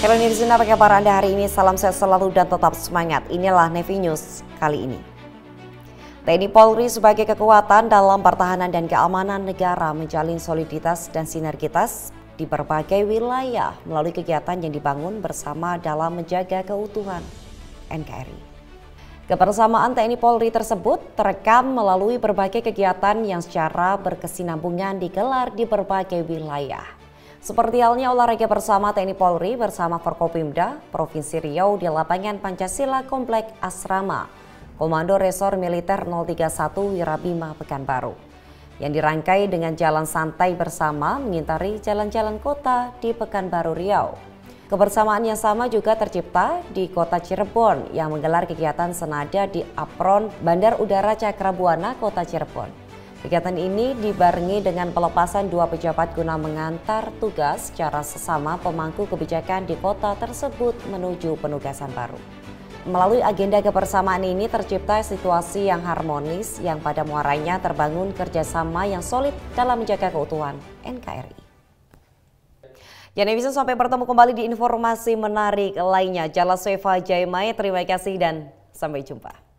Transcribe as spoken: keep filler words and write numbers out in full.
Halo netizen, apa kabar Anda hari ini? Salam sehat selalu dan tetap semangat. Inilah Navy News kali ini. T N I Polri sebagai kekuatan dalam pertahanan dan keamanan negara menjalin soliditas dan sinergitas di berbagai wilayah melalui kegiatan yang dibangun bersama dalam menjaga keutuhan N K R I. Kebersamaan T N I Polri tersebut terekam melalui berbagai kegiatan yang secara berkesinambungan digelar di berbagai wilayah. Seperti halnya olahraga bersama T N I Polri bersama Forkopimda Provinsi Riau di lapangan Pancasila Komplek Asrama Komando Resor Militer nol tiga satu Wirabima Pekanbaru yang dirangkai dengan jalan santai bersama mengitari jalan-jalan kota di Pekanbaru Riau. Kebersamaan yang sama juga tercipta di kota Cirebon yang menggelar kegiatan senada di Apron Bandar Udara Cakrabuana Kota Cirebon. Kegiatan ini dibarengi dengan pelepasan dua pejabat guna mengantar tugas secara sesama pemangku kebijakan di kota tersebut menuju penugasan baru. Melalui agenda kebersamaan ini tercipta situasi yang harmonis yang pada muaranya terbangun kerjasama yang solid dalam menjaga keutuhan N K R I. Ya, netizen, sampai bertemu kembali di informasi menarik lainnya. Jala Seva Jaimai, terima kasih dan sampai jumpa.